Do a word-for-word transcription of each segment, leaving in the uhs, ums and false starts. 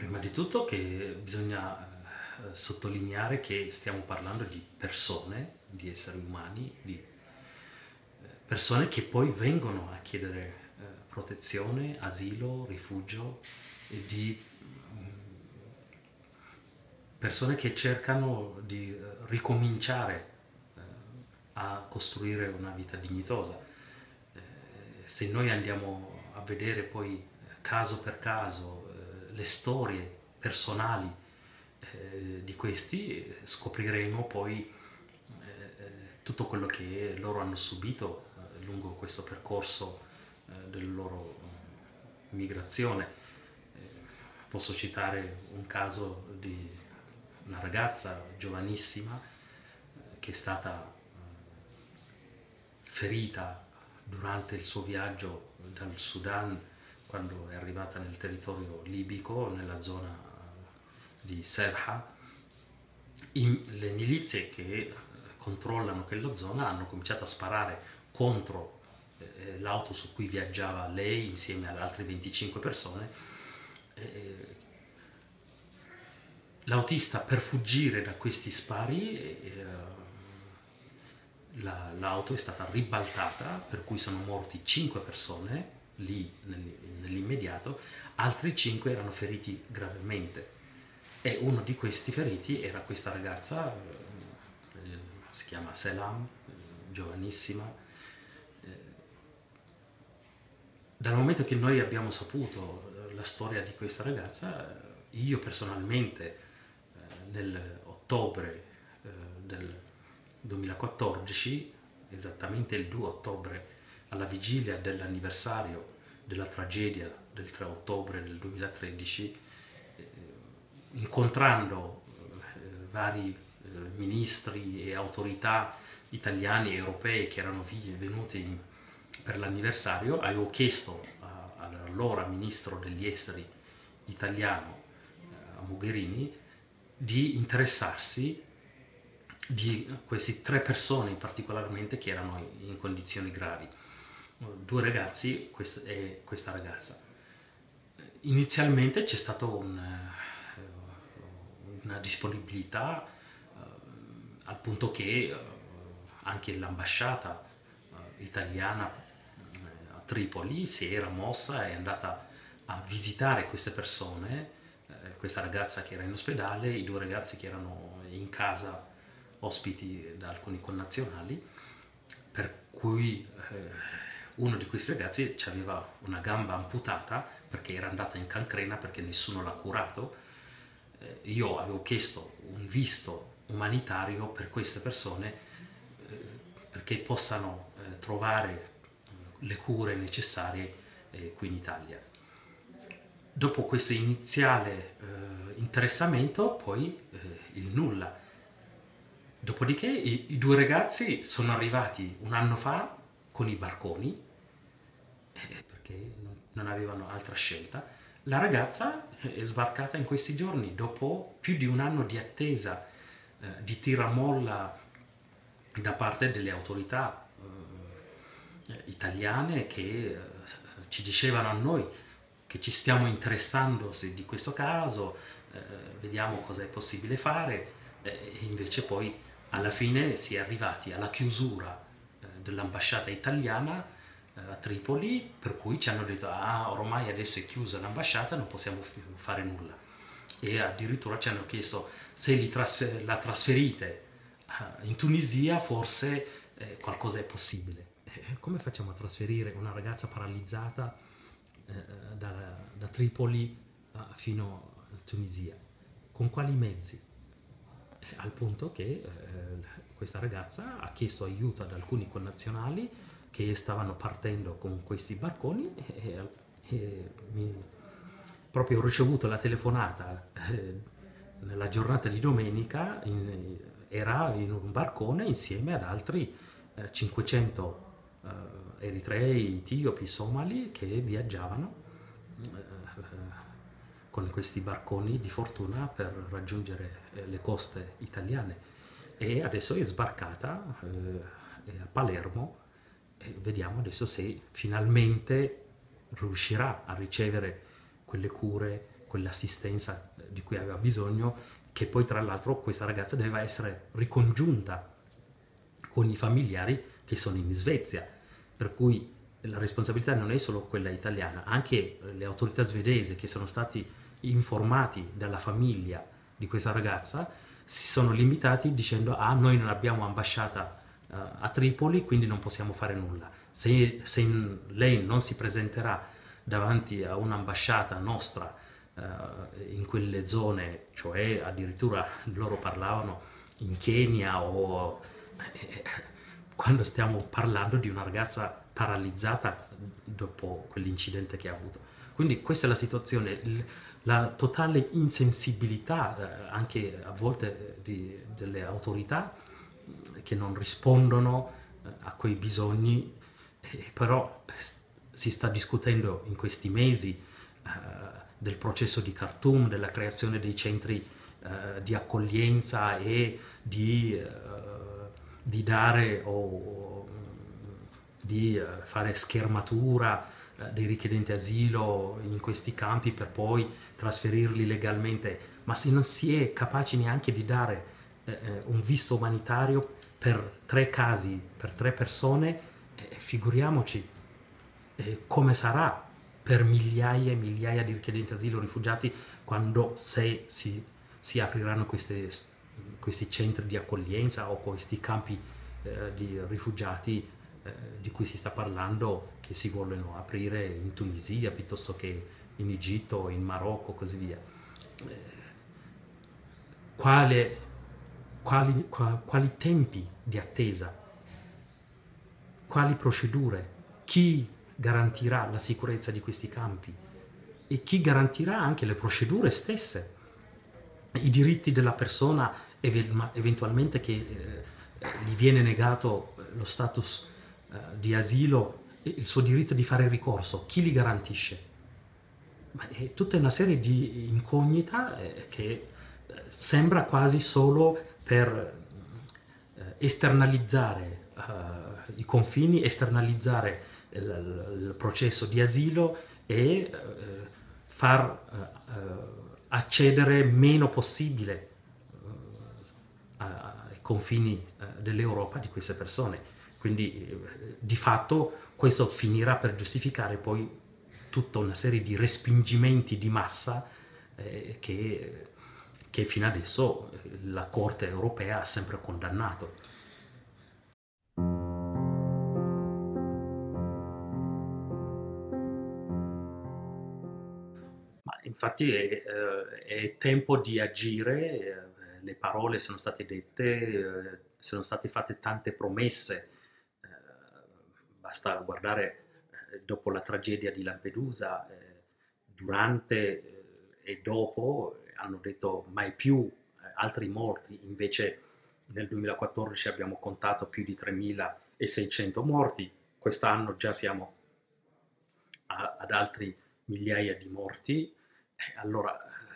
Prima di tutto che bisogna eh, sottolineare che stiamo parlando di persone, di esseri umani, di eh, persone che poi vengono a chiedere eh, protezione, asilo, rifugio, e di mm, persone che cercano di eh, ricominciare eh, a costruire una vita dignitosa. Eh, se noi andiamo a vedere poi eh, caso per caso eh, le storie personali eh, di questi, eh, scopriremo poi eh, tutto quello che loro hanno subito eh, lungo questo percorso eh, della loro eh, migrazione. Eh, Posso citare un caso di una ragazza giovanissima eh, che è stata ferita durante il suo viaggio dal Sudan quando è arrivata nel territorio libico, nella zona di Sebha. In, le milizie che controllano quella zona hanno cominciato a sparare contro eh, l'auto su cui viaggiava lei insieme ad altre venticinque persone. Eh, l'autista, per fuggire da questi spari, eh, la, l'auto è stata ribaltata, per cui sono morti cinque persone lì nell'immediato, altri cinque erano feriti gravemente. E uno di questi feriti era questa ragazza, eh, si chiama Selam, eh, giovanissima. Eh, dal momento che noi abbiamo saputo eh, la storia di questa ragazza, eh, io personalmente eh, nell'ottobre eh, del duemilaquattordici, esattamente il due ottobre, alla vigilia dell'anniversario della tragedia del tre ottobre del duemilatredici, incontrando eh, vari eh, ministri e autorità italiane e europee che erano venuti in, per l'anniversario, avevo chiesto a, all'allora ministro degli esteri italiano, eh, a Mogherini, di interessarsi di queste tre persone particolarmente che erano in condizioni gravi, due ragazzi e questa ragazza. Inizialmente c'è stata un, una disponibilità eh, al punto che eh, anche l'ambasciata eh, italiana eh, a Tripoli si era mossa e è andata a visitare queste persone, eh, questa ragazza che era in ospedale, i due ragazzi che erano in casa ospiti da alcuni connazionali, per cui eh, uno di questi ragazzi aveva una gamba amputata perché era andata in cancrena perché nessuno l'ha curato. Eh, io avevo chiesto un visto umanitario per queste persone eh, perché possano eh, trovare eh, le cure necessarie eh, qui in Italia. Dopo questo iniziale eh, interessamento, poi eh, il nulla. Dopodiché i, i due ragazzi sono arrivati un anno fa con i barconi, eh, perché non, non avevano altra scelta. La ragazza è sbarcata in questi giorni, dopo più di un anno di attesa, eh, di tiramolla da parte delle autorità eh, italiane che eh, ci dicevano a noi che ci stiamo interessando di questo caso, eh, vediamo cosa è possibile fare, e invece poi alla fine si è arrivati alla chiusura eh, dell'ambasciata italiana eh, a Tripoli, per cui ci hanno detto ah, ormai adesso è chiusa l'ambasciata, non possiamo fare nulla. E addirittura ci hanno chiesto se li trasfer- la trasferite eh, in Tunisia forse eh, qualcosa è possibile. Eh, come facciamo a trasferire una ragazza paralizzata eh, da, da Tripoli eh, fino a Tunisia? Con quali mezzi? Al punto che eh, questa ragazza ha chiesto aiuto ad alcuni connazionali che stavano partendo con questi barconi e, e mi, proprio ho ricevuto la telefonata eh, nella giornata di domenica, in, era in un barcone insieme ad altri eh, cinquecento eh, eritrei, etiopi, somali che viaggiavano eh, con questi barconi di fortuna per raggiungere eh, le coste italiane, e adesso è sbarcata eh, a Palermo e vediamo adesso se finalmente riuscirà a ricevere quelle cure quell'assistenza di cui aveva bisogno, che poi tra l'altro questa ragazza doveva essere ricongiunta con i familiari che sono in Svezia, per cui la responsabilità non è solo quella italiana, anche le autorità svedesi che sono stati informati dalla famiglia di questa ragazza si sono limitati dicendo ah noi non abbiamo ambasciata uh, a Tripoli quindi non possiamo fare nulla, se, se lei non si presenterà davanti a un'ambasciata nostra uh, in quelle zone, cioè addirittura loro parlavano in Kenya o eh, quando stiamo parlando di una ragazza paralizzata dopo quell'incidente che ha avuto. Quindi questa è la situazione, la totale insensibilità eh, anche a volte eh, di, delle autorità che non rispondono eh, a quei bisogni, eh, però si sta discutendo in questi mesi eh, del processo di Khartoum, della creazione dei centri eh, di accoglienza e di, eh, di dare o di eh, fare schermatura eh, dei richiedenti asilo in questi campi per poi trasferirli legalmente, ma se non si è capaci neanche di dare eh, un visto umanitario per tre casi, per tre persone, eh, figuriamoci eh, come sarà per migliaia e migliaia di richiedenti asilo, rifugiati, quando se si, si apriranno queste, questi centri di accoglienza o questi campi eh, di rifugiati eh, di cui si sta parlando, che si vogliono aprire in Tunisia piuttosto che in Egitto, in Marocco, così via. Eh, quale, quali, qua, quali tempi di attesa? Quali procedure? Chi garantirà la sicurezza di questi campi? E chi garantirà anche le procedure stesse? I diritti della persona eventualmente che eh, gli viene negato lo status eh, di asilo, il suo diritto di fare ricorso, chi li garantisce? Ma è tutta una serie di incognita eh, che eh, sembra quasi solo per eh, esternalizzare eh, i confini, esternalizzare il, il processo di asilo e eh, far eh, accedere meno possibile eh, ai confini eh, dell'Europa di queste persone. Quindi eh, di fatto questo finirà per giustificare poi tutta una serie di respingimenti di massa eh, che, che fino adesso la Corte europea ha sempre condannato. Ma infatti è, eh, è tempo di agire, eh, le parole sono state dette, eh, sono state fatte tante promesse, eh, basta guardare eh, dopo la tragedia di Lampedusa, eh, durante eh, e dopo eh, hanno detto mai più eh, altri morti, invece nel duemilaquattordici abbiamo contato più di tremilaseicento morti, quest'anno già siamo a, ad altri migliaia di morti. Eh, allora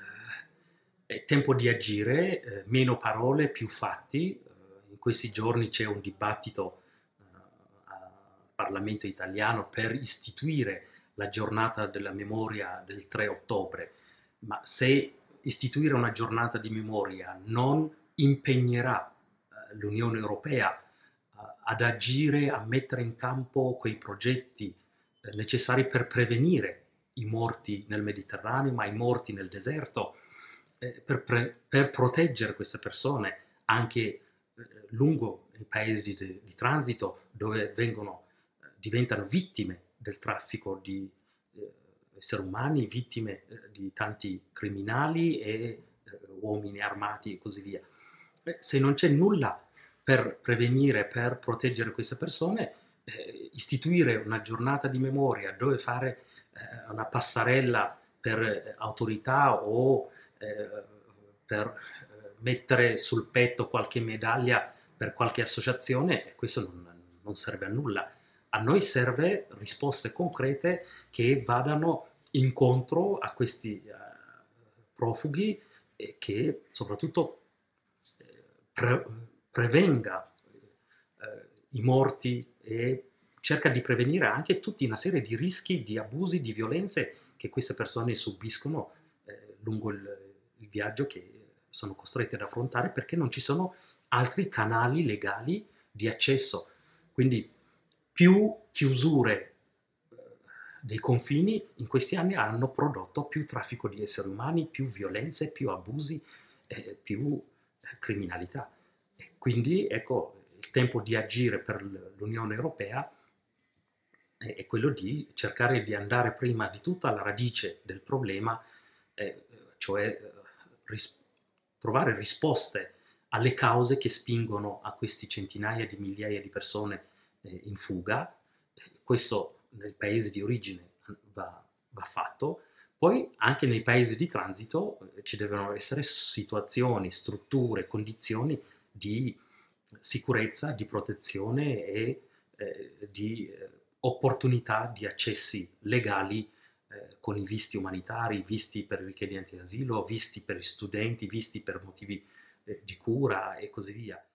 eh, è tempo di agire, eh, meno parole, più fatti. Eh, in questi giorni c'è un dibattito eh, al Parlamento italiano per istituire la giornata della memoria del tre ottobre, ma se istituire una giornata di memoria non impegnerà eh, l'Unione Europea eh, ad agire, a mettere in campo quei progetti eh, necessari per prevenire i morti nel Mediterraneo, ma i morti nel deserto, eh, per, pre- per proteggere queste persone anche eh, lungo i paesi di, di transito dove vengono, eh, diventano vittime del traffico di eh, esseri umani, vittime eh, di tanti criminali e eh, uomini armati e così via. Eh, se non c'è nulla per prevenire, per proteggere queste persone, eh, istituire una giornata di memoria dove fare eh, una passerella per eh, autorità o eh, per eh, mettere sul petto qualche medaglia per qualche associazione, questo non, non serve a nulla. A noi serve risposte concrete che vadano incontro a questi uh, profughi e che soprattutto eh, pre- prevenga eh, i morti e cerca di prevenire anche tutta una serie di rischi, di abusi, di violenze che queste persone subiscono eh, lungo il, il viaggio che sono costretti ad affrontare perché non ci sono altri canali legali di accesso. Quindi più chiusure eh, dei confini in questi anni hanno prodotto più traffico di esseri umani, più violenze, più abusi, eh, più eh, criminalità. E quindi ecco, il tempo di agire per l'Unione Europea è, è quello di cercare di andare prima di tutto alla radice del problema, eh, cioè eh, ris- trovare risposte alle cause che spingono a questi centinaia di migliaia di persone eh, in fuga. Questo nel paese di origine va, va fatto. Poi anche nei paesi di transito eh, ci devono essere situazioni, strutture, condizioni di sicurezza, di protezione e eh, di eh, opportunità di accessi legali eh, con i visti umanitari, visti per i richiedenti asilo, visti per gli studenti, visti per motivi eh, di cura e così via.